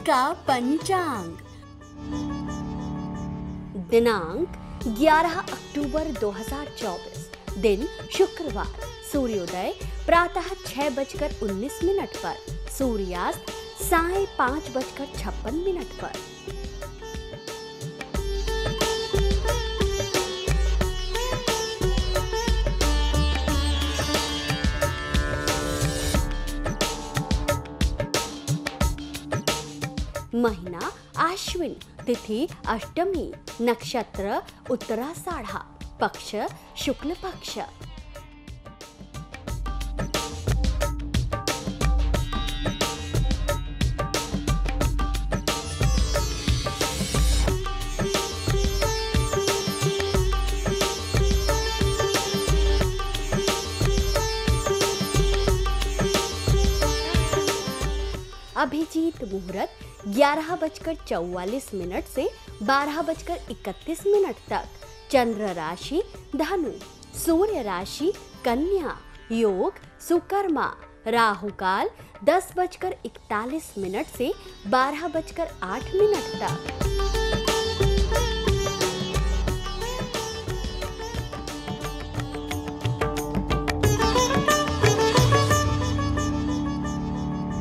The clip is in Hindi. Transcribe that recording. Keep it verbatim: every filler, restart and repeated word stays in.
का पंचांग। दिनांक ग्यारह अक्टूबर दो हजार चौबीस, दिन शुक्रवार। सूर्योदय प्रातः छह बजकर उन्नीस मिनट पर, सूर्यास्त साय पाँच बजकर छप्पन मिनट पर। महीना आश्विन, तिथि अष्टमी, नक्षत्र उत्तराषाढ़ा, पक्ष शुक्ल पक्ष। अभिजीत मुहूर्त ग्यारह बजकर चौवालीस मिनट से बारह बजकर इकतीस मिनट तक। चंद्र राशि धनु, सूर्य राशि कन्या, योग सुकर्मा। राहु काल दस बजकर इकतालीस मिनट से बारह बजकर आठ मिनट तक।